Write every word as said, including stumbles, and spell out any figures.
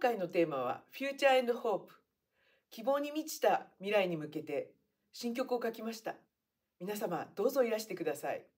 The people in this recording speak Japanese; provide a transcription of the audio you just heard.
回のテーマは Future and Hope。希望に満ちた未来に向けて新曲を書きました。皆様どうぞいらしてください。